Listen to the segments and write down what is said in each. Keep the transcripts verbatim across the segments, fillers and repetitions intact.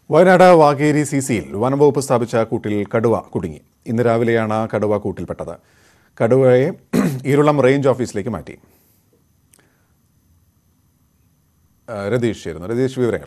വയനാട് വാകേരി സിസിയിൽ വനംവകുപ്പ് സ്ഥാപിച്ച കൂട്ടിൽ കടുവ കുടുങ്ങി. ഇന്ന് രാവിലെയാണ് കടുവ കൂട്ടിൽപ്പെട്ടത്. കടുവയെ ഇരുളം റേഞ്ച് ഓഫീസിലേക്ക് മാറ്റി. രതീഷ് ചേരുന്നു. രതീഷ്, വിവരങ്ങൾ.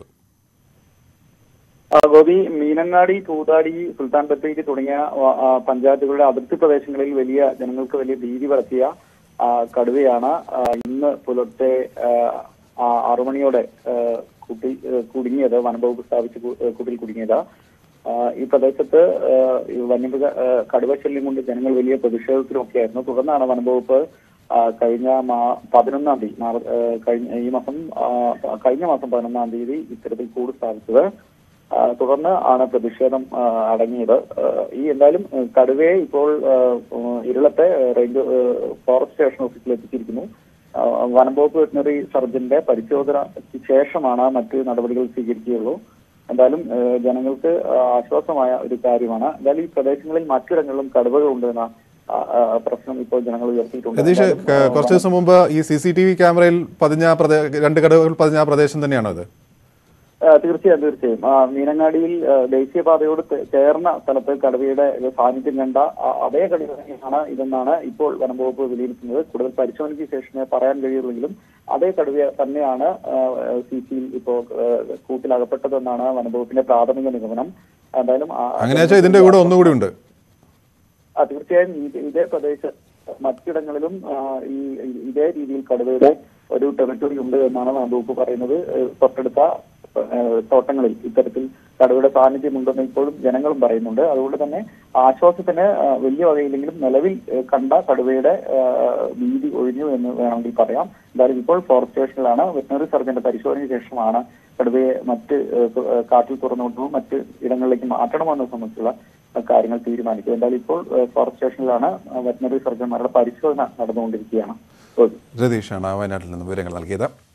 ഗോപി, മീനങ്ങാടി, തൂതാടി, സുൽത്താൻ ബത്തേരി തുടങ്ങിയ പഞ്ചായത്തുകളുടെ അതിർത്തി പ്രദേശങ്ങളിൽ വലിയ ജനങ്ങൾക്ക് വലിയ ഭീതി പരത്തിയ കടുവയാണ് ഇന്ന് പുലർച്ചെ ആറുമണിയോടെ കൂട്ടിൽ കുടുങ്ങിയത്. വനംവകുപ്പ് സ്ഥാപിച്ച് കൂട്ടിൽ കുടുങ്ങിയത്. ഈ പ്രദേശത്ത് വന്യമൃഗ കടുവ ശല്യം കൊണ്ട് ജനങ്ങൾ വലിയ പ്രതിഷേധത്തിലൊക്കെയായിരുന്നു. തുടർന്നാണ് വനംവകുപ്പ് കഴിഞ്ഞ മാ പതിനൊന്നാം തീയതി കഴിഞ്ഞ ഈ മാസം കഴിഞ്ഞ മാസം പതിനൊന്നാം തീയതി ഇത്തരത്തിൽ കൂട് സ്ഥാപിച്ചത്. തുടർന്ന് ആണ് പ്രതിഷേധം അടങ്ങിയത്. ഈ എന്തായാലും കടുവയെ ഇപ്പോൾ ഇരുളത്തെ റേഞ്ച് ഫോറസ്റ്റ് സ്റ്റേഷൻ ഓഫീസിൽ എത്തിച്ചിരിക്കുന്നു. വനംവകുപ്പ് വെറ്റിനറി സർജന്റെ പരിശോധനയ്ക്ക് ശേഷമാണ് മറ്റ് നടപടികൾ സ്വീകരിക്കുകയുള്ളൂ. എന്തായാലും ജനങ്ങൾക്ക് ആശ്വാസമായ ഒരു കാര്യമാണ്. എന്തായാലും ഈ പ്രദേശങ്ങളിൽ മറ്റിടങ്ങളിലും കടുവകൾ ഉണ്ടെന്ന പ്രശ്നം ഇപ്പോൾ ജനങ്ങൾ ഉയർത്തിയിട്ടുണ്ട്. രതീഷ്, കുറച്ചു ദിവസം മുമ്പ് ഈ സി സി ടി വി ക്യാമറയിൽ പതിഞ്ഞ രണ്ട് കടുവകൾ പതിഞ്ഞ പ്രദേശം തന്നെയാണോ ഇത്? തീർച്ചയായും തീർച്ചയായും മീനങ്ങാടിയിൽ ദേശീയപാതയോട് ചേർന്ന സ്ഥലത്ത് കടുവയുടെ സാന്നിധ്യം കണ്ട അതേ കടുവ തന്നെയാണ് ഇതെന്നാണ് ഇപ്പോൾ വനംവകുപ്പ് വിലയിരുത്തുന്നത്. കൂടുതൽ പരിശോധനയ്ക്ക് ശേഷമേ പറയാൻ കഴിയുള്ളെങ്കിലും അതേ കടുവ തന്നെയാണ് സി സിയിൽ ഇപ്പോൾ കൂട്ടിലകപ്പെട്ടതെന്നാണ് വനംവകുപ്പിന്റെ പ്രാഥമിക നിഗമനം. എന്തായാലും ഇതിന്റെ കൂടെ ഒന്നുകൂടി ഉണ്ട്. തീർച്ചയായും ഇതേ പ്രദേശത്ത് മറ്റിടങ്ങളിലും ഈ ഇതേ രീതിയിൽ കടുവയുടെ ഒരു ടെറിട്ടറി ഉണ്ട് എന്നാണ് വനംവകുപ്പ് പറയുന്നത്. തൊട്ടടുത്ത തോട്ടങ്ങളിൽ ഇത്തരത്തിൽ കടുവയുടെ സാന്നിധ്യമുണ്ടെന്ന് ഇപ്പോഴും ജനങ്ങളും പറയുന്നുണ്ട്. അതുകൊണ്ട് തന്നെ ആശ്വാസത്തിന് വലിയ വകയില്ലെങ്കിലും നിലവിൽ കണ്ട കടുവയുടെ ഭീതി ഒഴിഞ്ഞു എന്ന് വേണമെങ്കിൽ പറയാം. എന്തായാലും ഇപ്പോൾ ഫോറസ്റ്റ് സ്റ്റേഷനിലാണ്. വെറ്റിനറി സർജന്റെ പരിശോധനയ്ക്ക് ശേഷമാണ് കടുവയെ മറ്റ് കാട്ടിൽ തുറന്നുകൊണ്ടും മറ്റ് ഇടങ്ങളിലേക്ക് മാറ്റണമെന്ന് സംബന്ധിച്ചുള്ള കാര്യങ്ങൾ തീരുമാനിക്കും. എന്തായാലും ഇപ്പോൾ ഫോറസ്റ്റ് സ്റ്റേഷനിലാണ് വെറ്റിനറി സർജന്മാരുടെ പരിശോധന നടന്നുകൊണ്ടിരിക്കുകയാണ്. രതീഷാണ് വയനാട്ടിൽ നിന്ന് വിവരങ്ങൾ നൽകിയത്.